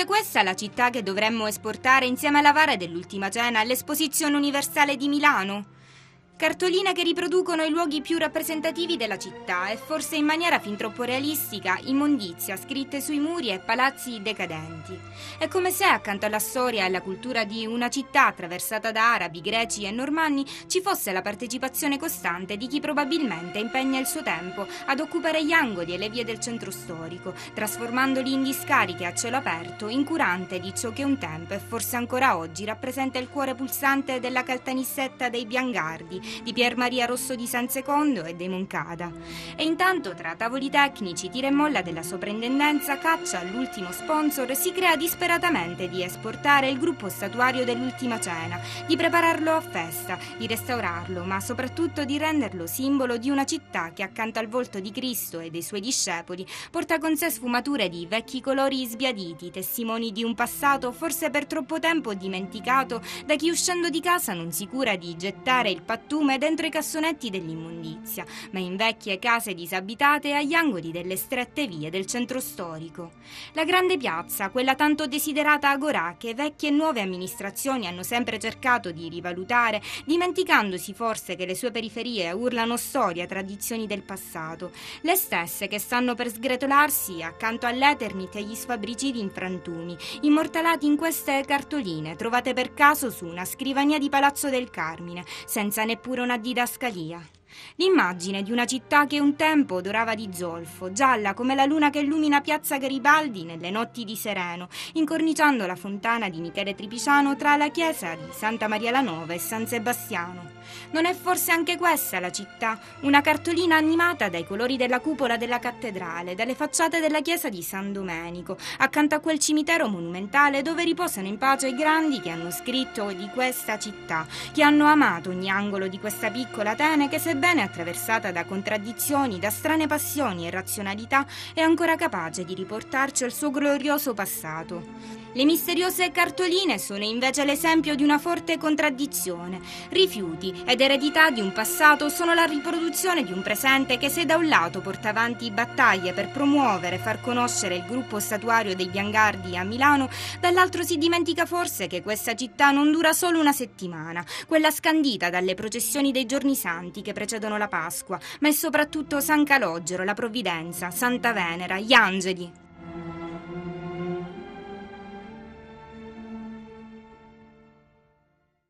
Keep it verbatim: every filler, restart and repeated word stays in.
forse questa la città che dovremmo esportare insieme alla Vara dell'Ultima Cena all'Esposizione Universale di Milano? Cartoline che riproducono i luoghi più rappresentativi della città e forse in maniera fin troppo realistica immondizia scritte sui muri e palazzi decadenti. È come se accanto alla storia e alla cultura di una città attraversata da arabi, greci e normanni ci fosse la partecipazione costante di chi probabilmente impegna il suo tempo ad occupare gli angoli e le vie del centro storico, trasformandoli in discariche a cielo aperto, incurante di ciò che un tempo e forse ancora oggi rappresenta il cuore pulsante della Caltanissetta dei Biangardi, di Pier Maria Rosso di San Secondo e dei Moncada. E intanto tra tavoli tecnici, tira e molla della soprintendenza, caccia all'ultimo sponsor, si crea disperatamente di esportare il gruppo statuario dell'Ultima Cena, di prepararlo a festa, di restaurarlo, ma soprattutto di renderlo simbolo di una città che accanto al volto di Cristo e dei suoi discepoli porta con sé sfumature di vecchi colori sbiaditi, testimoni di un passato forse per troppo tempo dimenticato da chi uscendo di casa non si cura di gettare il pattume dentro i cassonetti dell'immondizia, ma in vecchie case disabitate agli angoli delle strette vie del centro storico. La grande piazza, quella tanto desiderata agorà che vecchie e nuove amministrazioni hanno sempre cercato di rivalutare, dimenticandosi forse che le sue periferie urlano storia, tradizioni del passato, le stesse che stanno per sgretolarsi accanto all'Eternit e agli sfabricidi infrantumi, immortalati in queste cartoline trovate per caso su una scrivania di Palazzo del Carmine, senza neppure una didascalia. L'immagine di una città che un tempo odorava di zolfo, gialla come la luna che illumina piazza Garibaldi nelle notti di sereno, incorniciando la fontana di Michele Tripiciano tra la chiesa di Santa Maria la Nova e San Sebastiano. Non è forse anche questa la città? Una cartolina animata dai colori della cupola della cattedrale, dalle facciate della chiesa di San Domenico, accanto a quel cimitero monumentale dove riposano in pace i grandi che hanno scritto di questa città, che hanno amato ogni angolo di questa piccola Atene che, sebbene attraversata da contraddizioni, da strane passioni e razionalità, è ancora capace di riportarci al suo glorioso passato. Le misteriose cartoline sono invece l'esempio di una forte contraddizione. Rifiuti ed eredità di un passato sono la riproduzione di un presente che, se da un lato porta avanti battaglie per promuovere e far conoscere il gruppo statuario dei Biangardi a Milano, dall'altro si dimentica forse che questa città non dura solo una settimana, quella scandita dalle processioni dei giorni santi che precedono la Pasqua, ma è soprattutto San Calogero, la Provvidenza, Santa Venera, gli angeli.